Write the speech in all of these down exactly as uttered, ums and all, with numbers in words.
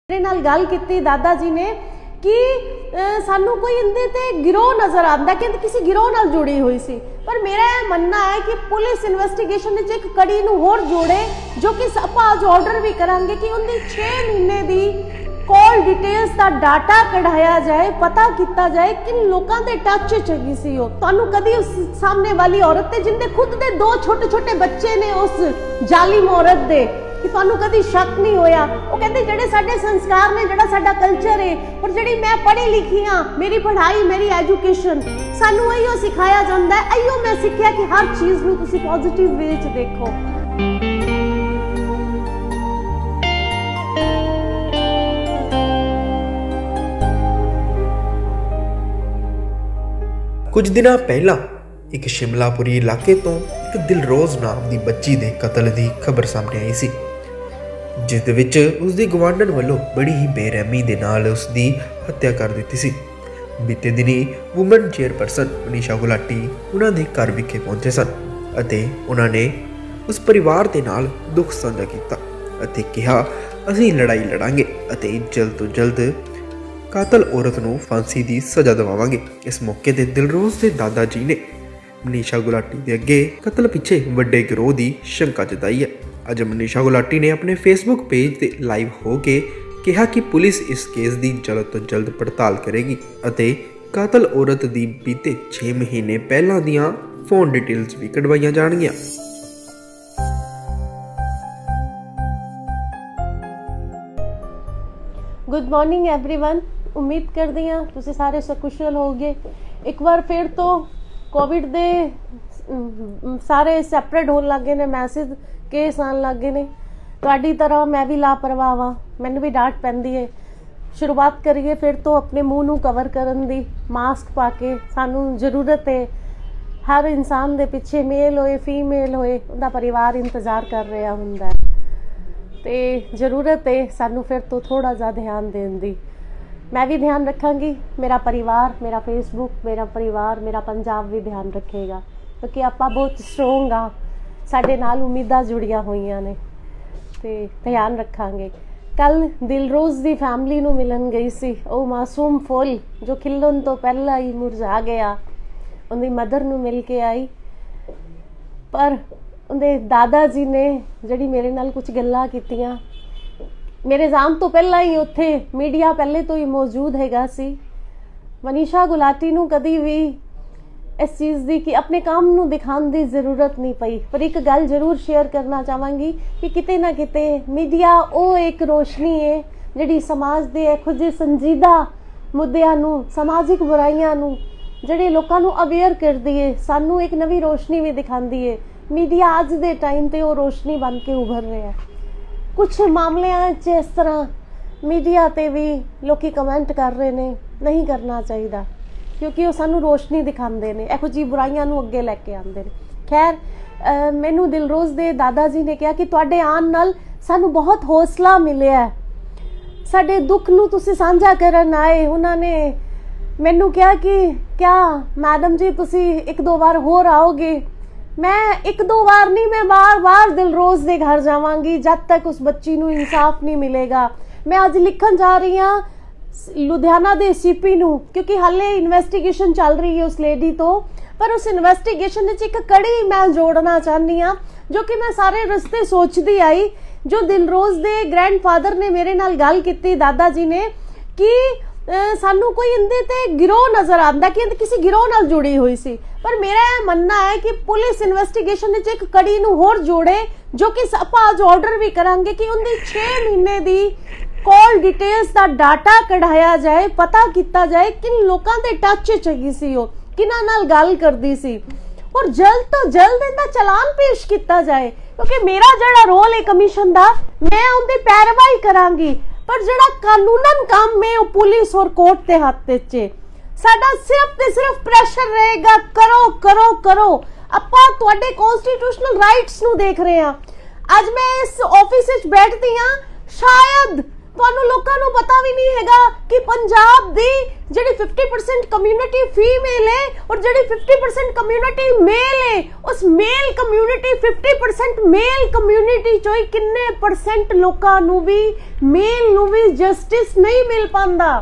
मेरे नाल गल कीती दादा जी ने कि सानू कोई इंदे ते गिरोह नजर आता कि किसी गिरोह नाल जुड़ी हुई सी, पर मेरा यह मनना है कि पुलिस इन्वेस्टिगेशन एक कड़ी नूं होर जोड़े, जो कि आपां अज ऑर्डर भी करांगे कि उनकी छे महीने दी कॉल डिटेल्स का डाटा कढ़ाया जाए, पता किया जाए किन लोगों के टच च गई सी। तुहानू कदी उस सामने वाली औरत ते जिंदे खुद दे दो छोटे छोटे बच्चे ने उस जालिम औरत दे कि तुहानू कदी शक नहीं होया। वो कहते जिहड़े साडे संस्कार ने, जिहड़ा साडा कल्चर है और जिहड़ी मैं पढ़ी लिखी हाँ, मेरी पढ़ाई मेरी एजुकेशन सानू इहो सिखाया जाता है, इहो मैं सीखिया कि हर चीज़ नूं तुसीं पॉजिटिव वे च देखो। कुछ दिन पहला एक शिमलापुरी इलाके तो एक दिलरोज नाम की बच्ची के कतल की खबर सामने आई सी, जिस दे विच उसदी गवांढन वालों बड़ी ही बेरहमी दे नाल उसदी हत्या कर दी सी। बीते दिनी वुमन चेयरपर्सन मनीषा गुलाटी उन्हां दे घर विखे पहुंचे सन अते उन्होंने उस परिवार के नाल दुख साझा किया अते कहा असीं लड़ाई लड़ांगे अते जल्द तो जल्द कातल औरत नूं फांसी की सज़ा दवावांगे। इस मौके ते दिलरोज के दादा जी ने मनीषा गुलाटी के अगे कतल पिछे वड्डे गिरोह की शंका जताई है। अज मनीषा गुलाटी ने अपने फेसबुक पेज ते लाइव हो के कहा कि पुलिस इस केस की जल्द तो जल्द पड़ताल करेगी अते कातल औरत की बीते छे महीने पहला दियां फोन डिटेल्स भी कढवाईयां जाणगियां। गुड मॉर्निंग एवरीवन, उम्मीद करती हाँ तुसीं सारे सकुशल हो गए। एक बार फिर तो कोविड दे सारे सैपरेट होने लग गए ने, मैसेज केस आन लग गए ने। तुहाडी तरह मैं भी लापरवाह हाँ, मैनूं भी डांट पैंदी है। शुरुआत करिए फिर तो अपने मूँह नूं कवर करन दी, मास्क पा के। सानूं जरूरत है, हर इंसान दे पिछे मेल होए फीमेल होए उनका परिवार इंतजार कर रहा हुंदा है, तो जरूरत है सानू फिर तो थोड़ा जा ध्यान देने दी। मैं भी ध्यान रखांगी, मेरा परिवार, मेरा फेसबुक, मेरा परिवार, मेरा पंजाब भी ध्यान रखेगा, क्योंकि आप बहुत स्ट्रोंग हाँ, साडे नाल उम्मीदां जुड़ियां होईयां ने, ते ध्यान रखांगे। कल दिलरोज की फैमिली नूं मिलन गई सी, वो मासूम फुल जो खिलन तो पहला ही मुरझा गया, उनकी मदर नूं मिल के आई। पर उनके दादा जी ने जड़ी मेरे नाल कुछ गल्लां कीतियां, मेरे जान तो पहला ही उत्थे मीडिया पहले तो ही मौजूद हैगा सी। मनीषा गुलाटी नूं कदी भी इस चीज़ की कि अपने काम नूं दिखाने की जरूरत नहीं पई, पर एक गल जरूर शेयर करना चाहांगी कि किते ना किते मीडिया वो एक रोशनी है जिहड़ी समाज दे इहो जिहे संजीदा मुद्दिआं नूं, समाजिक बुराइयां नूं जिहड़े लोकां नूं अवेयर करदी है, सानू एक नवी रोशनी भी दिखांदी है। मीडिया अज दे टाइम ते वो रोशनी बन के उभर रहा है। कुछ मामलों च इस तरह मीडिया ते भी लोग कमेंट कर रहे हैं, नहीं करना चाहिए, क्योंकि वो सानू रोशनी दिखाते हैं, इहो जी बुराइयां नूं अगे लैके आते हैं। खैर मैनू दिलरोज दे दादा जी ने कहा कि तुहाडे आन नाल सानू बहुत हौसला मिलिया है, साडे दुख नूं तुसीं साझा करन आए। उन्होंने मैनू कहा कि क्या मैडम जी तुसीं एक दो बार होर आओगे। मैं एक दो बार नहीं, मैं बार बार दिलरोज के घर जावांगी जब तक उस बच्ची नूं इंसाफ नहीं मिलेगा। मैं अज लिखन जा रही हाँ लुधियाना दे सीपी नूं, क्योंकि हाले इन्वेस्टिगेशन चल रही है उस लेडी तो, पर उस इन्वेस्टिगेशन विच एक कड़ी मैं जोड़ना चाहनी हाँ जो कि मैं सारे रस्ते सोचती आई। जो दिलरोज दे ग्रैंडफादर ने मेरे नाल गल कीती दादा जी ने कि सानू कोई इंदे ते गिरोह नजर आता कि किसी गिरोह नाल जुड़ी हुई सी, पर मेरा यह मनना है कि पुलिस इन्वेस्टिगेशन एक कड़ी नूं होर जोड़े, जो कि आपां अज ऑर्डर भी करांगे कि उनकी छे महीने दी कॉल डिटेल्स का डाटा कढ़ाया जाए, पता किया जाए किन लोगों के टच च गई सी, किन्हां नाल गल करदी सी, और जल्द तो जल्द इनका चलान पेश किया जाए। क्योंकि मेरा जिहड़ा रोल है कमीशन का, मैं उनकी पैरवाई करांगी, पर जिहड़ा कानूनन काम है वो पुलिस और कोर्ट के हाथ च। साडा सिर्फ ते सिर्फ प्रेशर रहेगा, करो करो करो। आपां तुहाडे कॉन्स्टिट्यूशनल राइट्स नूं देख रहे हैं। अज मैं इस ऑफिस विच बैठदी हां, शायद तुहानूं लोकां नूं पता भी नहीं हैगा कि पंजाब दी ਜਿਹੜੀ fifty percent ਕਮਿਊਨਿਟੀ ਫੀਮੇਲ ਹੈ और ਜਿਹੜੀ fifty percent ਕਮਿਊਨਿਟੀ ਮੇਲ ਹੈ ਉਸ male community fifty percent male community ਚੋਂ ਹੀ ਕਿੰਨੇ ਪਰਸੈਂਟ ਲੋਕਾਂ ਨੂੰ ਵੀ ਮੇਲ ਨੂੰ ਵੀ ਜਸਟਿਸ ਨਹੀਂ ਮਿਲ ਪਾਉਂਦਾ।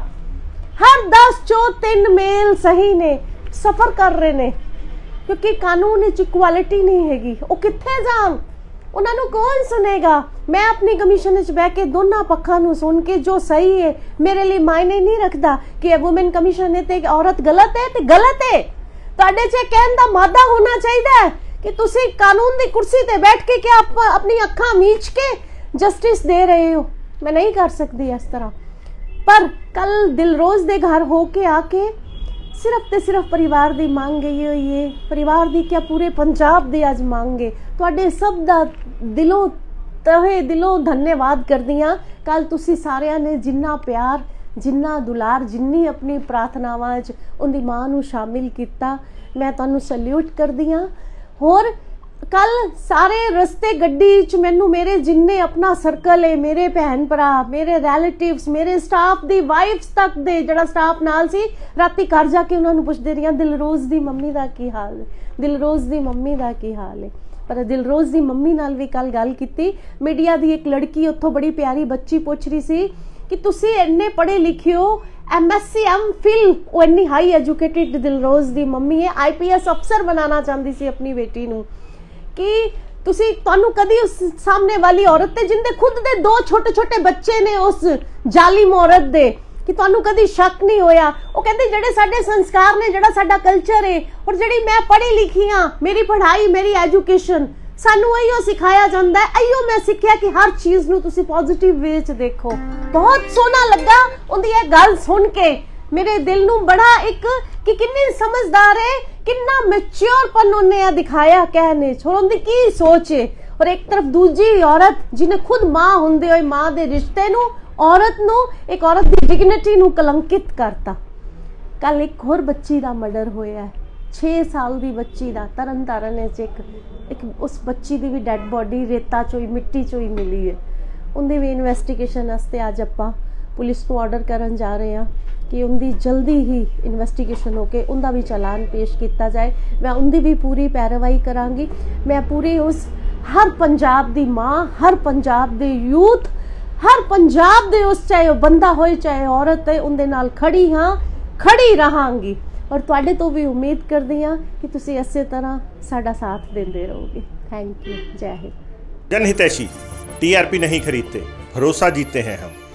हर दस चो तीन मेल सही ने सफर कर रहे ने क्योंकि कानून विच इक्वालिटी नहीं हैगी। वो कित्थे जान, उन्होंने कौन सुनेगा। मैं अपनी कमीशन विच बह के दोनों पक्षां नूं सुन के जो सही है मेरे लिए मायने नहीं रखता कि वुमेन कमीशन है ते औरत गलत है ते गलत है। तुहाडे च कहण दा मादा होना चाहिए कि तुसी कानून दी कुर्सी ते बैठ के क्या आप अपनी अखां मीच के जस्टिस दे रहे हो। मैं नहीं कर सकती इस तरह। पर कल दिलरोज दे घर होके आके सिर्फ ते सिर्फ परिवार दी मांग गई हुई है। परिवार दी क्या पूरे पंजाब दी अज मांग है। तुहाडे सब दा दिलों तहे दिलों धन्यवाद करदी हां। कल तुसी सारियां ने जिन्ना प्यार जिन्ना दुलार जिन्नी अपनी प्रार्थनावां च उनदी मां नूं शामिल कीता, मैं तुहानूं सैल्यूट करदी हां। होर कल सारे रस्ते गड्डी च मैनू मेरे जिन्ने अपना सर्कल है, मेरे भैन भरा, मेरे रिलेटिव्स, मेरे स्टाफ दी वाइफ्स तक दे जड़ा स्टाफ नाल सी राती घर जाके उन्होंने पुछदे रही दिलरोज दी मम्मी दा की हाल है, दिलरोज दी मम्मी दा की हाल है। पर दिलरोज दी मम्मी नाल भी कल गल कीती। मीडिया दी एक लड़की उत्थों बड़ी प्यारी बच्ची पुछ रही सी कि तुसी इन्ने पढ़े लिखे हो, M S C M Phil, वो इन्नी हाई एजुकेटेड दिलरोज दी मम्मी है, आई पी एस अफसर बनाना चाहती सी अपनी बेटी नूं कि तुसी तुहानू कदी उस सामने वाली औरत ते जिंदे खुद दे दो छोटे छोटे बच्चे ने उस जालिम औरत दे कि तुहानू कदी शक नहीं होया। वो कहंदे जेड़े साडे संस्कार ने, जेड़ा साडा कल्चर है और जेड़ी मैं पढ़ी लिखी हां, मेरी पढ़ाई मेरी एजुकेशन सानू इहो सिखाया जांदा है। इहो मैं सीखिया कि हर चीज नू तुसी पॉजिटिव वे च देखो। बहुत सोहना लगा उनदी ये गल सुन के। मेरे दिल नू बड़ा एक कि किन्नी समझदार है, किन्ना मैच्योर पन उन्हें दिखाया कहने छोड़ की सोच है। और एक तरफ दूजी औरत जिन्हें खुद मां हुंदे होए मां दे रिश्ते नू औरत नू एक औरत दी डिग्निटी नू कलंकित करता। कल एक होर बच्ची दा मर्डर होया है, छे साल दी बच्ची दा तरन तारण च एक, एक उस बच्ची दी भी डेड बॉडी रेता चोई मिट्टी चोई मिली है। उनदी भी इन्वेस्टिगेशन वास्ते अज आपां पुलिस को ऑर्डर करन जा रहे हैं कि उनकी जल्दी ही इन्वेस्टिगेशन होके उनका भी चलान पेश किया जाए। मैं उनकी भी पूरी पैरवाई करांगी। मैं पूरी उस हर पंजाब दी माँ, हर पंजाब दे यूथ, हर पंजाब दे उस चाहे बंदा होए चाहे औरत है उनके नाल खड़ी हाँ, खड़ी रहांगी। और तुहाडे तो भी उम्मीद करदी हां कि तुसी इसे तरह साडा साथ देंदे रहोगे। Thank you. जय हिंद। जनहितैषी टी आर पी नहीं खरीदते, भरोसा जीतते हैं हम।